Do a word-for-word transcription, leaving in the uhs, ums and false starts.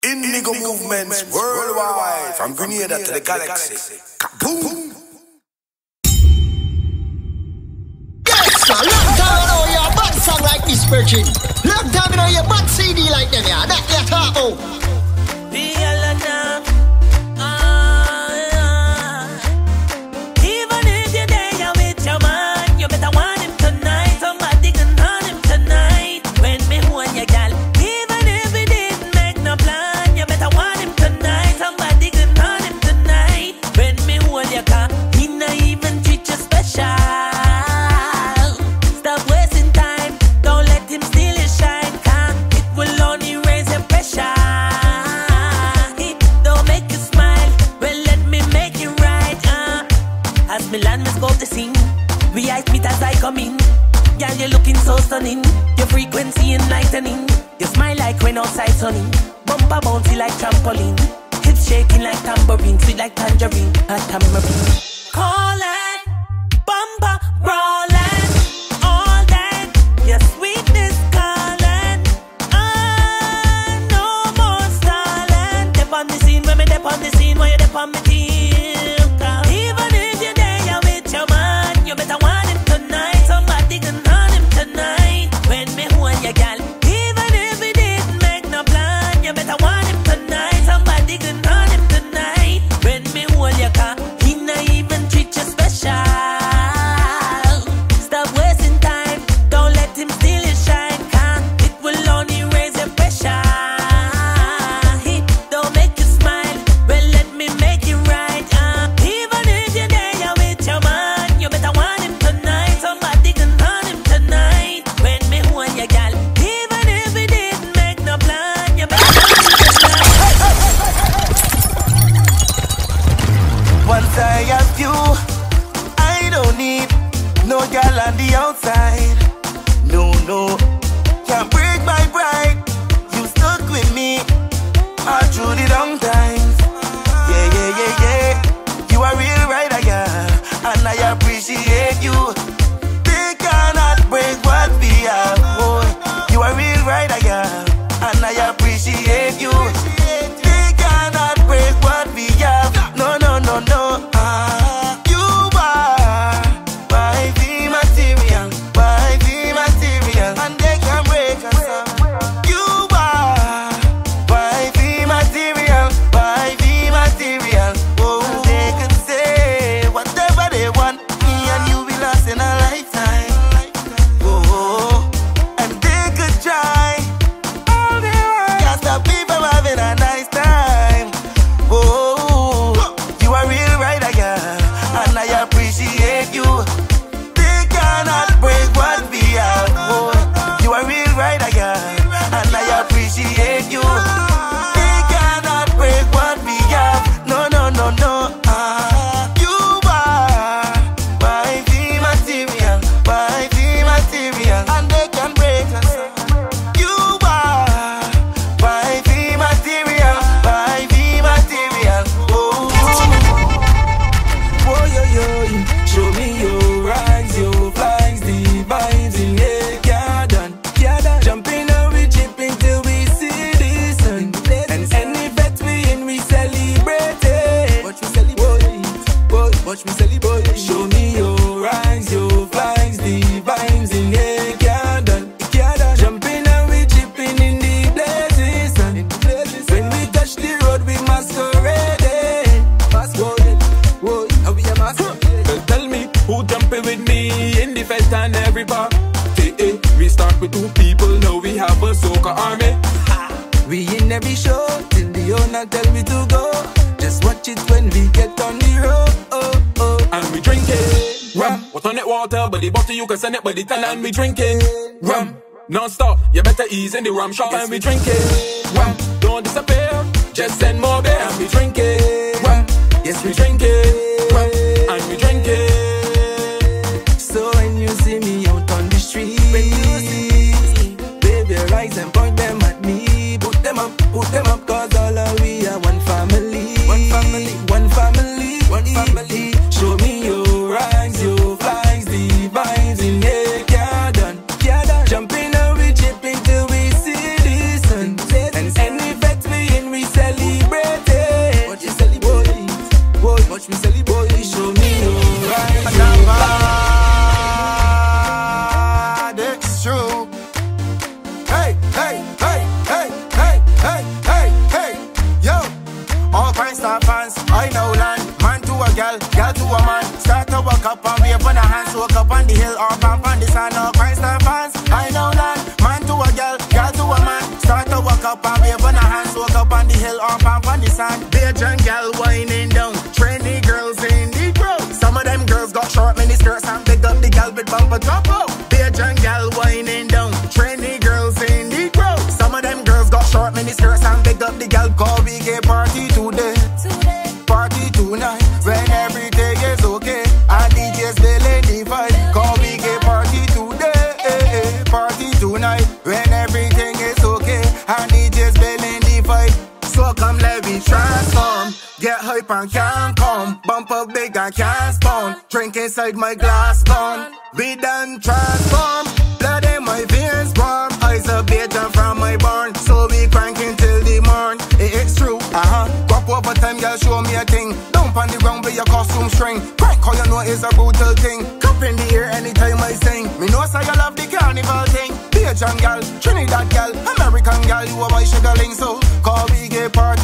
Indigo movements worldwide, from Grenada to the galaxy. Kaboom! Yes, a long time ago you a bad song like this, Virgin. Long time ago you a bad C D like them, yeah. That you talk about. Girl, you're looking so stunning. Your frequency enlightening. You smile like when outside sunny. Bumper bouncy like trampoline. Hips shaking like tambourine. Sweet like tangerine. A tambourine. Call it bumper rolling. All that your sweetness calling. Ah, no more stalling. Step on the scene when me step on the scene. When you step on me team. Even if you're there, you're with your man. You better want him tonight. Somebody can tonight, when me hold your gal. Even if we didn't make no plan, you better want him tonight. Somebody can hold him tonight. When me hold your car, he not even treat you special. Stop wasting time, don't let him steal your shine, car. It will only raise your pressure. He don't make you smile, well let me make it right. uh. Even if you're there, you're with your man. You better want him tonight. Somebody can hold him tonight. When me hold your gal, even if we didn't make no plan, you better once I have you, I don't need no gal on the outside. No, no, can't break my pride. You stuck with me all through the long times. Yeah, yeah, yeah, yeah. You are real right, I am, and I appreciate you. They cannot break what we have, boy. You are real right, I am, and I appreciate you. They cannot break what we have. No, no, no, no. Ah, you are wifey material, wifey material, and they can break us. You are wifey material, wifey material. Oh, they can say whatever they want. Me and you will last in a lifetime. Oh, and they could try all they want. Can't stop me from having a nice time. Oh, you are real right, I am, and I appreciate you. They cannot break what we have. Oh, you are real right, I am, and I appreciate you. They cannot break what we have. No, no, no, no. Ah, you are wifey material, wifey material, and they can break us. You are wifey material, wifey material. Oh, oh, yo, yo, show me your rides, your flies, the vibes in here. Garden, garden, jumping and we chipping till we see the sun. And any vet we in, we celebrate it. Watch me celebrate, watch me celebrate. Show me your rides, your flies, the vibes in here. Garden, garden, jumping and we chipping in the blazing sun. When we touch the road, we masquerade. Masquerade, whoa, are we a masquerade? Well, tell me who jumping with me in the fest and every bar. T A, we start with two people, now we have a soca army. We in every show till the owner tell me to go. Just watch it when we get on the road. Oh, oh. And we drink it rum. What's on it water, but the bottle you can send it by the ton. And we drink it rum non-stop. You better ease in the rum shop. And we drink it rum. Don't disappear, just send more beer. And we drink it rum. Yes, we drink it rum. And we drink it. So when you see me out on the street, wave your eyes and point them at me. Put them up, put them up, cause all of we are one family. One family, one family, one family. Show me your eyes, your flies, the vibes in here. Garden, garden, jumping and we chipping till we see the sun. And any vet we in, we bumper drop out. Bajan gal whining down, trendy girls in the crowd. Some of them girls got short mini skirts and big up the gal. Cause we get party today, party tonight, when everything is okay. And D Js feeling the vibe. Cause we get party today, party tonight, when everything is okay. And D Js feeling the vibe. So come let me transform. Get hype and can't come. Bump up big and can't spawn. Drink inside my glass gone. We done transform. Blood in my veins warm. Eyes a Bajan from my barn. So we cranking till the morn. It's true, uh-huh. Guap over time, girl, show me a thing. Dump on the ground with your costume string. Crank all you know is a brutal thing. Cup in the air anytime I sing. Me know say you love the carnival thing. Bajan gal, Trinidad gal, American gal, you a my sugarling. So call we get party